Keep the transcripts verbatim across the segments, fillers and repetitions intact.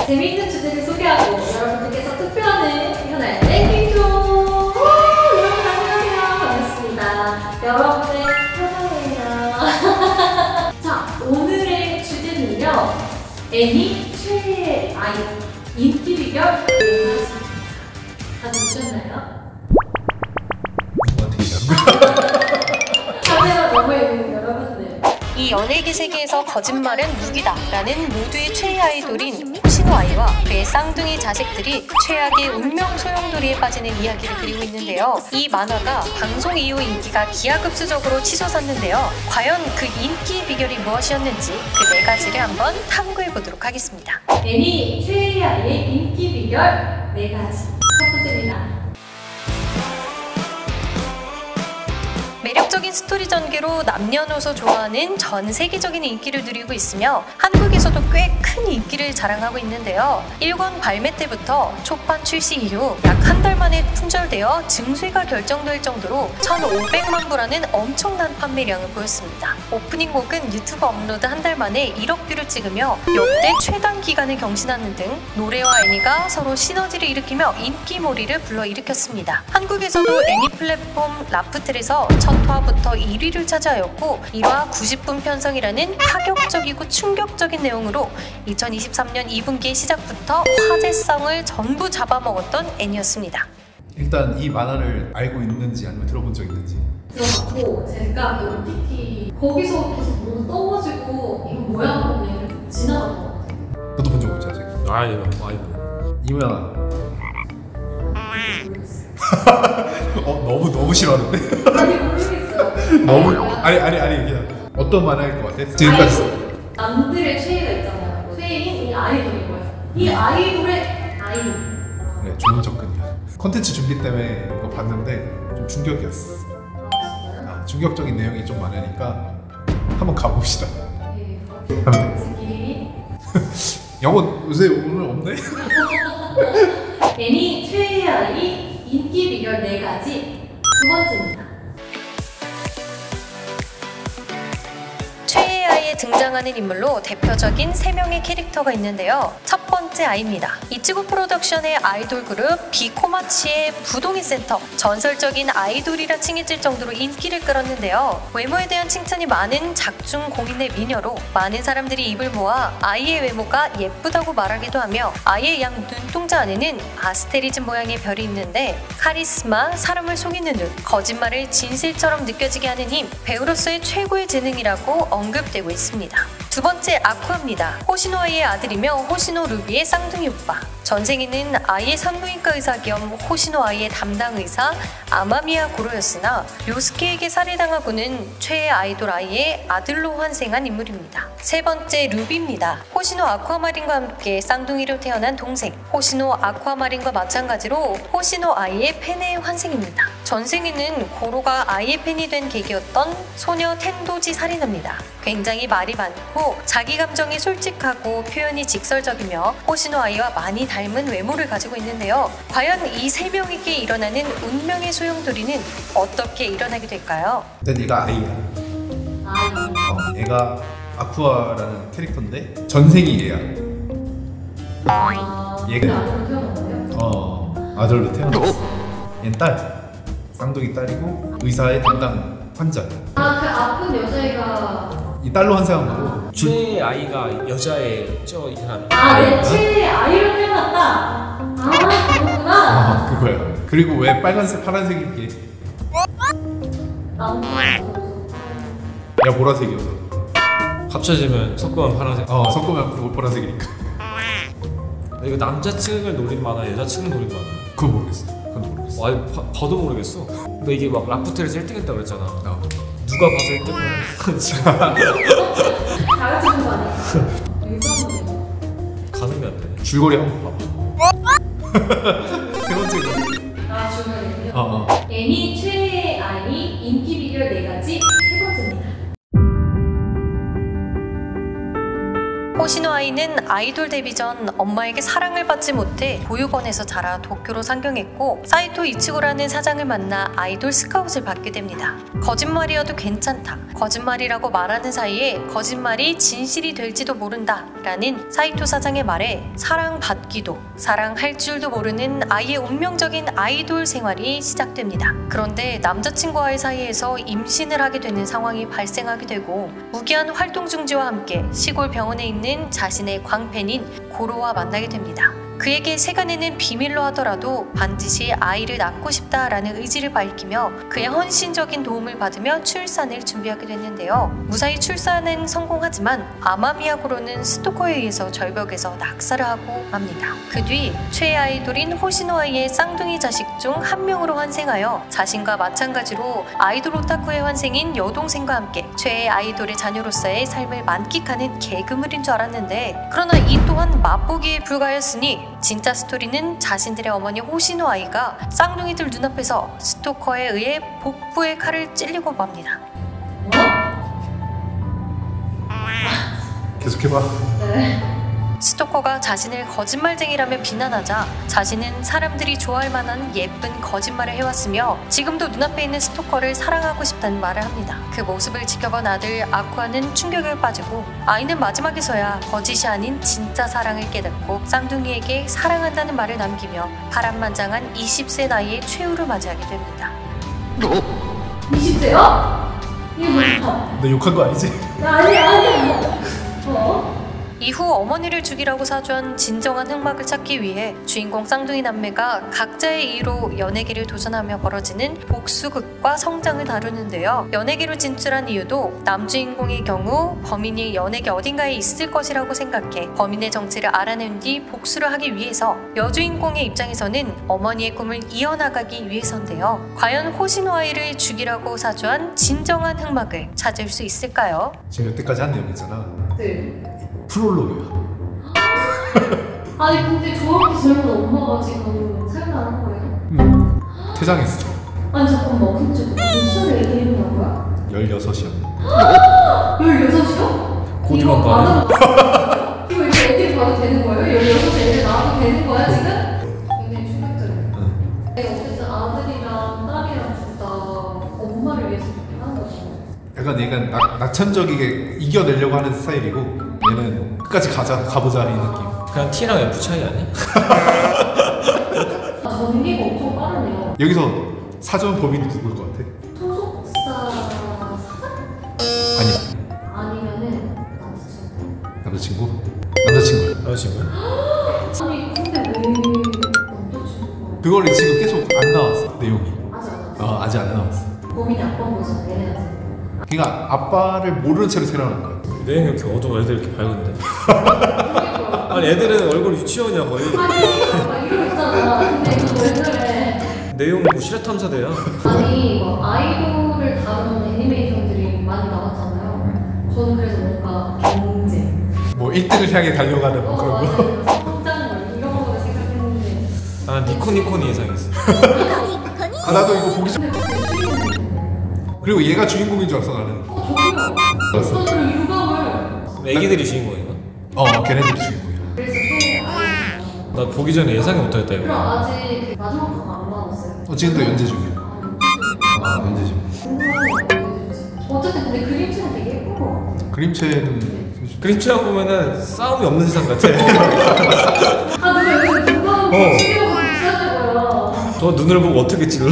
재미있는 주제를 소개하고 여러분들께서 투표하는 시간을 랭킹쇼! 여러분 안녕하세요. 반갑습니다. 여러분의 편안해요. 자, 오늘의 주제는요. 애니 최애 아이 인기 비결 네 가지입니다. 다들 보셨나요? 어떻게 되는 거야? 카메라 너머에 있는 여러분들. 이 연예계 세계에서 거짓말은 무기다 라는 모두의 최애 아이돌인 호시노 아이와 그의 쌍둥이 자식들이 최악의 운명 소용돌이에 빠지는 이야기를 그리고 있는데요. 이 만화가 방송 이후 인기가 기하급수적으로 치솟았는데요. 과연 그 인기의 비결이 무엇이었는지 그 네 가지를 한번 탐구해 보도록 하겠습니다. 애니 최애 아이의 인기 비결 네 가지. 첫 번째입니다. 매력적인 스토리 전개로 남녀노소 좋아하는 전 세계적인 인기를 누리고 있으며 한국에서도 꽤 큰 인기를 자랑하고 있는데요. 일 권 발매 때부터 초판 출시 이후 약 한 달 만에 품절되어 증쇠가 결정될 정도로 천오백만 부라는 엄청난 판매량을 보였습니다. 오프닝 곡은 유튜브 업로드 한 달 만에 일억 뷰를 찍으며 역대 최단 기간을 경신하는 등 노래와 애니가 서로 시너지를 일으키며 인기몰이를 불러일으켰습니다. 한국에서도 애니 플랫폼 라프텔에서 첫 화부터 일 위를 차지하였고 일 화 구십 분 편성이라는 파격적이고 충격적인 내용으로 이천이십삼 년 이 분기 시작부터 화제성을 전부 잡아먹었던 애니였습니다. 일단 이 만화를 알고 있는지 아니면 들어본 적 있는지? 들어봤고 제가 그 오티티 거기서 계속 너무 떠가지고 이거 뭐야 하고 그냥 지나갔던 것 같아요. 너도 본 적 없지 아직? 아니요, 아니요. 이모야. 어 너무 너무 싫어하는데? 아니 모르겠어요. 너무 아니 아니 아니 그냥 어떤 만화일 것 같아? 지금까지 남들의 최애가 있잖아요. 최애인 이 아이돌인 거예요. 이 아이돌의 아이. 네, 좋은 접근이야. 컨텐츠 준비 때문에 이거 봤는데 좀 충격이었어. 아, 충격적인 내용이 좀 많으니까 한번 가봅시다. 네. 하면 돼. 영어 요새 오늘 없네? 애니 최애 아이 인기 비결 네 가지. 두 번째입니다. 최애 아이에 등장하는 인물로 대표적인 세 명의 캐릭터가 있는데요. 첫 번째 아이입니다. 이치고 프로덕션의 아이돌 그룹 비코마치의 부동의 센터, 전설적인 아이돌이라 칭해질 정도로 인기를 끌었는데요. 외모에 대한 칭찬이 많은 작중 공인의 미녀로 많은 사람들이 입을 모아 아이의 외모가 예쁘다고 말하기도 하며 아이의 양 눈동자 안에는 아스테리즘 모양의 별이 있는데 카리스마, 사람을 속이는 눈, 거짓말을 진실처럼 느껴지게 하는 힘, 배우로서의 최고의 재능이라고 언급되고 있습니다. 두 번째 아쿠아입니다. 호시노 아이의 아들이며 호시노 루비의 쌍둥이 오빠. 전생에는 아이의 산부인과 의사 겸 호시노 아이의 담당 의사 아마미야 고로였으나 요스케에게 살해당하고는 최애 아이돌 아이의 아들로 환생한 인물입니다. 세 번째 루비입니다. 호시노 아쿠아마린과 함께 쌍둥이로 태어난 동생. 호시노 아쿠아마린과 마찬가지로 호시노 아이의 팬의 환생입니다. 전생에는 고로가 아이의 팬이 된 계기였던 소녀 텐도지 살인합니다. 굉장히 말이 많고 자기 감정이 솔직하고 표현이 직설적이며 호시노 아이와 많이 닮은 외모를 가지고 있는데요. 과연 이 세 명에게 일어나는 운명의 소용돌이는 어떻게 일어나게 될까요? 일단 얘가 아이야. 아이. 어, 얘가 아쿠아라는 캐릭터인데 전생이 얘야. 아, 얘가- 아들로 태어났어요? 어 아들로 태어났어. 얘는 딸. 쌍둥이 딸이고 의사의 담당 환자. 아, 그 아픈 여자애가. 이 딸로 환생한 거고. 최애 아이가 여자의 저 이 사람. 아, 내 최애 아이로 태어났다. 아, 그렇구나. 아 그거야. 그리고 왜 빨간색 파란색이게? 나무. 야 보라색이어서. 합쳐지면 섞으면 파란색. 어 섞으면 보- 보라색이니까. 이거 남자층을 노린 만화, 여자층을 노린 만화. 그건 모르겠어. 그건 모르겠어. 아, 봐- 봐도 모르겠어. 근데 이게 막 라프텔에서 일 등 했다고 그랬잖아. 어. 누가 봐서 일 등을 다 같이 본거 아니야? 의사는 가늠이 안 되네. 줄거리 한번 봐봐. 세 번째 거. 아, 주문이요? 어 어. 애니 최애 아이 인기 비결 네 가지 세 번째입니다. 호시노 아이는 아이돌 데뷔 전 엄마에게 사랑을 받지 못해 보육원에서 자라 도쿄로 상경했고 사이토 이치고라는 사장을 만나 아이돌 스카웃을 받게 됩니다. 거짓말이어도 괜찮다. 거짓말이라고 말하는 사이에 거짓말이 진실이 될지도 모른다 라는 사이토 사장의 말에 사랑받기도 사랑할 줄도 모르는 아이의 운명적인 아이돌 생활이 시작됩니다. 그런데 남자친구와의 사이에서 임신을 하게 되는 상황이 발생하게 되고 무기한 활동 중지와 함께 시골 병원에 있는 자신의 광팬인 고로와 만나게 됩니다. 그에게 세간에는 비밀로 하더라도 반드시 아이를 낳고 싶다라는 의지를 밝히며 그의 헌신적인 도움을 받으며 출산을 준비하게 됐는데요. 무사히 출산은 성공하지만 아마미야 고로는 스토커에 의해서 절벽에서 낙사를 하고 맙니다. 그 뒤 최애 아이돌인 호시노 아이의 쌍둥이 자식 중 한 명으로 환생하여 자신과 마찬가지로 아이돌 오타쿠의 환생인 여동생과 함께 최애 아이돌의 자녀로서의 삶을 만끽하는 개그물인 줄 알았는데 그러나 이 또한 맛보기에 불과하였으니 진짜 스토리는 자신들의 어머니 호시노 아이가 쌍둥이들 눈앞에서 스토커에 의해 복부의 칼을 찔리고 맙니다. 계속해봐. 네. 스토커가 자신을 거짓말쟁이라며 비난하자 자신은 사람들이 좋아할 만한 예쁜 거짓말을 해왔으며 지금도 눈앞에 있는 스토커를 사랑하고 싶다는 말을 합니다. 그 모습을 지켜본 아들 아쿠아는 충격에 빠지고 아이는 마지막에서야 거짓이 아닌 진짜 사랑을 깨닫고 쌍둥이에게 사랑한다는 말을 남기며 파란만장한 이십 세 나이의 최후를 맞이하게 됩니다. 이십 세요? 이게 뭐야? 너 욕한 거 아니지? 아니 아니. 어? 이후 어머니를 죽이라고 사주한 진정한 흑막을 찾기 위해 주인공 쌍둥이 남매가 각자의 이유로 연예계를 도전하며 벌어지는 복수극과 성장을 다루는데요. 연예계로 진출한 이유도 남주인공의 경우 범인이 연예계 어딘가에 있을 것이라고 생각해 범인의 정체를 알아낸 뒤 복수를 하기 위해서, 여주인공의 입장에서는 어머니의 꿈을 이어나가기 위해서인데요. 과연 호시노 아이를 죽이라고 사주한 진정한 흑막을 찾을 수 있을까요? 지금 여태까지 한 내용이잖아. 네. 프롤로그야. 아니 근데 저렇게 젊은 엄마가 지금 살인한 거예요? 응. 퇴장했어. 아니 잠깐만 근데 몇 살에 애기 있는 거야? 열여섯이야. 열여섯이요? 고등어 이거 봐도 이거 이렇게 애들이 봐도 되는 거예요? 열여섯 애들 낳아도 되는 거야 지금? 굉장히 충격적이야. 응. 내가 어쨌든 아들이랑 딸이랑 둘 다 엄마를 위해서 그렇게 하는 거죠. 약간 얘가 낙, 낙천적이게 이겨내려고 하는 스타일이고 얘는 끝까지 가자, 가보자 이 느낌. 그냥 T랑 F 차이 아니야? 아, 전개가 엄청 빠르네요. 여기서 사전 범인이 누구일 것 같아? 소속사 사장? 아니야. 아니면은 남자친구. 남자친구? 남자친구야. 여자친구야? 아니 근데 왜 남자친구가? 그거를 지금 계속 안 나왔어, 내용이. 아직 안 왔어. 어, 아직 안 나왔어. 범인이 아빠인 거잖아, 얘네가 지금. 그러니까 아빠를 모르는 채로 생각하는 거야. 내용이 이렇게 어두워. 애들 이렇게 밝은데. 그러니까. 아니 애들은 얼굴 유치원이야 거의. 아니 막 이러고 있잖아. 근데 이거 왜 그래? 내용 뭐 실화탐사대야. 아니 뭐 아이돌을 다루는 애니메이션들이 많이 나왔잖아요. 저는 그래서 뭔가 경제 뭐 일 등을 향해 달려가는 뭐 어 그런 거. 맞아요. 성장 뭐 이런 거를 생각했는데 아 니코니코니 예상했어. 아 나도 이거 보기 싫어. 근데 그게 주인공인데 그리고 얘가 주인공인 줄 알았어 나는. 어 저기요 알았어. 어떤 유감을 애기들이 주인공인가? 어 걔네들이 주인공이야. 그래서 또 아이돌 나 보기 전에 예상이 못하겠다 이거. 그럼 아직 그 마지막 화가 안 나왔어요. 어 지금도 연재 중이야. 아 연재 중. 어쨌든 근데 그림체는 되게 예쁜 거 같아. 그림체는 그림체만 보면은 싸움이 없는 세상 같아. 아 근데 여기 누가 어. 치료가 비싸다고요. 저 눈을 보고 어떻게 찔러?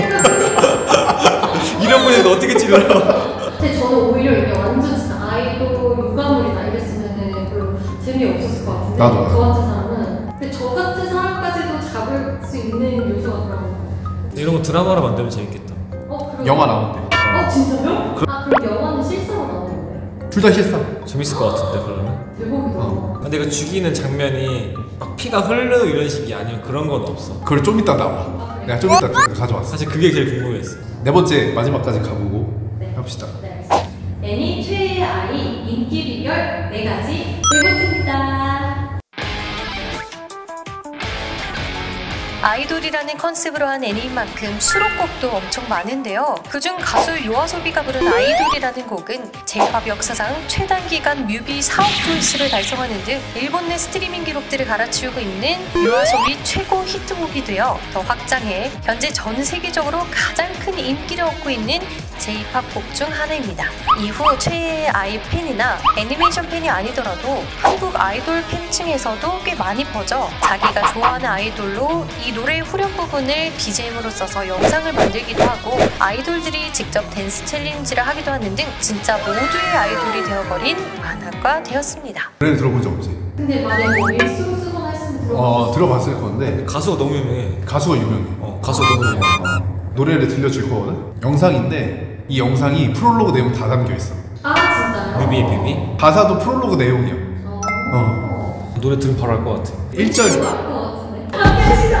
이런 분인데 어떻게 찔러? 근데 저는 오히려 이게 완전 진짜 아이돌 유가물이나 이랬으면은 별로 재미없었을 것 같은데 나도. 저 같은 사람은 근데 저 같은 사람까지도 잡을 수 있는 요소가 그런 거 이런 거 드라마로 만들면 재밌겠다. 어? 그럼 영화 나온대. 어 진짜요? 아 그럼 영화는 실사로 나오는 거예요? 둘 다 실사. 재밌을 것 같은데 그러면. 대박이다 어. 근데 그 죽이는 장면이 막 피가 흘러 이런 식이 아니면 그런 건 없어. 그걸 좀 이따 나와. 내가 좀 이따 가져왔어. 사실 그게 제일 궁금했어. 네 번째 마지막까지 가보고 네. 합시다. 네 알겠습니다. 애니 최애 아이 인기 비결 네 가지 네 번째입니다. 아이돌이라는 컨셉으로 한 애니인 만큼 수록곡도 엄청 많은데요. 그중 가수 요아소비가 부른 아이돌이라는 곡은 제이팝 역사상 최단기간 뮤비 사억 조회수를 달성하는 등 일본 내 스트리밍 기록들을 갈아치우고 있는 요아소비 최고 히트곡이 되어 더 확장해 현재 전 세계적으로 가장 큰 인기를 얻고 있는 제이팝 곡 중 하나입니다. 이후 최애의 아이 팬이나 애니메이션 팬이 아니더라도 한국 아이돌 팬층에서도 꽤 많이 퍼져 자기가 좋아하는 아이돌로 이 노래의 후렴 부분을 비지엠으로 써서 영상을 만들기도 하고 아이돌들이 직접 댄스 챌린지를 하기도 하는 등 진짜 모두의 아이돌이 되어버린 만화가 되었습니다. 노래를 들어본 적 없지? 근데 만약에 뭐 일수로 쓰거나 했으면 들어봤어. 어 들어봤을 건데 가수가 너무 유명해. 가수가 유명해. 어, 가수가 너무 유명해. 어, 노래를 들려줄 거거든? 영상인데 이 영상이 프롤로그 내용 다 담겨있어. 아 진짜요? 뮤비 뮤비? 가사도 프롤로그 내용이야. 어. 어. 노래 들으면 바로 알 것 같아. 일 절 이거 알것 같은데. 함께 하시죠.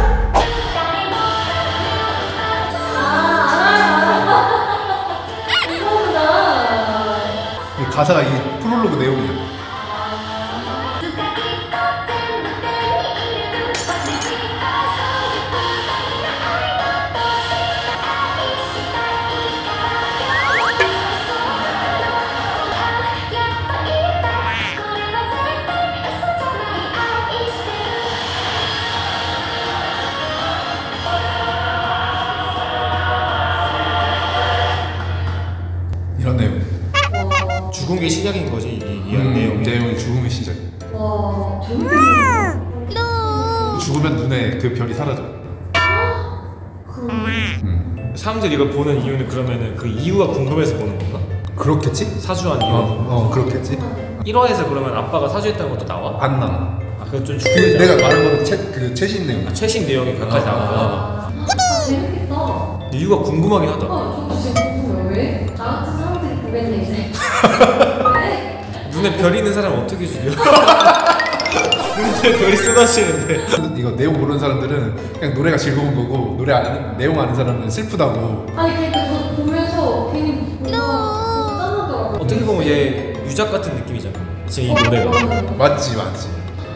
아 알아요. 이거구나. 이 가사가 이 프롤로그 내용이야. 이런 내용. 와. 죽은 게 시작인 거지 이, 이 음, 내용이. 내용이 죽음의 시작. 와. 좋은 죽으면 눈에 그 별이 사라져. 그럼. 음. 사람들이 이걸 보는 이유는 그러면은 그 이유가 궁금해서 보는 건가? 그렇겠지? 사주한 이유. 어, 어 그렇겠지? 일 화에서 그러면 아빠가 사주했다는 것도 나와? 안 나와. 아 그건 좀 그 죽음이지. 내가 말한 거는 최, 그 최신 내용. 아, 최신 내용이 몇가지 아. 나오나? 아, 아 재밌겠다. 이유가 궁금하긴 하다. 어, 저도 지금 궁금해요. 왜? 나 같은 사람들이 보겠네 이제. 왜? 눈에 별 있는 사람 어떻게 죽여? 눈에 별이 쏟아지는데. 이거 내용 모르는 사람들은 그냥 노래가 즐거운 거고 노래 아는 내용 아는 사람은 슬프다고. 아니 그러니까 저 보면서 괜히 뭔가 짠하더라고요. 어떻게 보면 얘 유작 같은 느낌이잖아. 지금 이 노래가. 맞지 맞지.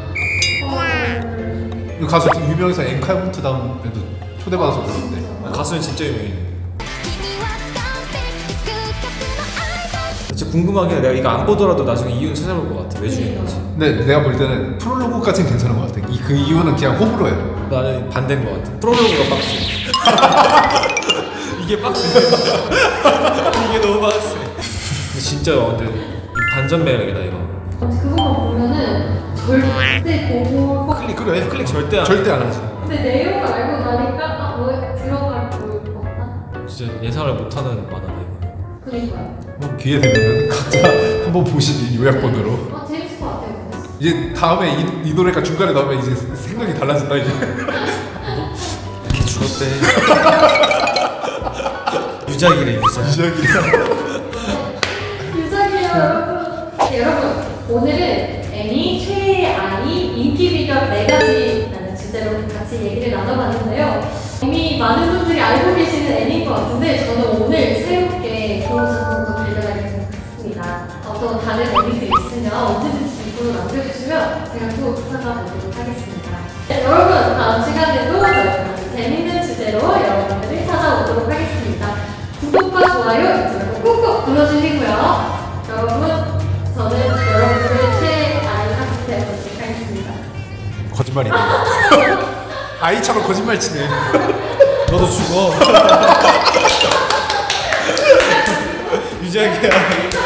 이 가수 유명해서 앵카운트다운에도 초대받아서 그러는데. 아, 가수는 진짜 유명해. 진짜 궁금하긴 해. 내가 이거 안 보더라도 나중에 이유는 찾아볼 것 같아. 왜 죽였는지. 근데 내가 볼 때는 프롤로그까지는 괜찮은 것 같아. 이 그 이유는 그냥 호불호 해. 나는 반대인 것 같아. 프롤로그가 빡세. 이게 빡세. 이게 너무 빡세. 근데 진짜 근데 반전 매력이다 이거. 그거만 보면은 절대 보고 클릭 그래. 클릭 절대 안. 절대 안 하지. 근데 내용을 알고 나니까 아, 뭐 들어갈 것 같다. 진짜 예상을 못하는 만화다 이거. 그니까요. 뭐 기회 되면 각자 한번 보시기 요약본으로. 아 재밌을 것 같아요. 이제 다음에 이, 이 노래가 중간에 나오면 이제 생각이 달라진다 이제. 이렇게 죽었대. 유작이래 유작. 시작이야. 유작이야 여러분. 네, 여러분 오늘은 애니 최애의 아이 인기 비결 네 가지라는 주제로 같이 얘기를 나눠봤는데요. 이미 많은 분들이 알고 계시는 애니인 것 같은데 저는 오늘 새롭게 좋은 작품도 발견하게 됐습니다. 또 다른 애니들 있으면 언제든지 리뷰를 남겨주시면 제가 또 찾아보도록 하겠습니다. 네, 여러분 다음 시간에도 저희가 재밌는 주제로 여러분들을 찾아오도록 하겠습니다. 구독과 좋아요 잊지 말고 꾹꾹 눌러주시고요. 여러분 저는 여러분들의 최애 아이 학습 되어보도록 하겠습니다. 거짓말이네. 아이처럼 거짓말 치네. 너도 죽어. 유작이야.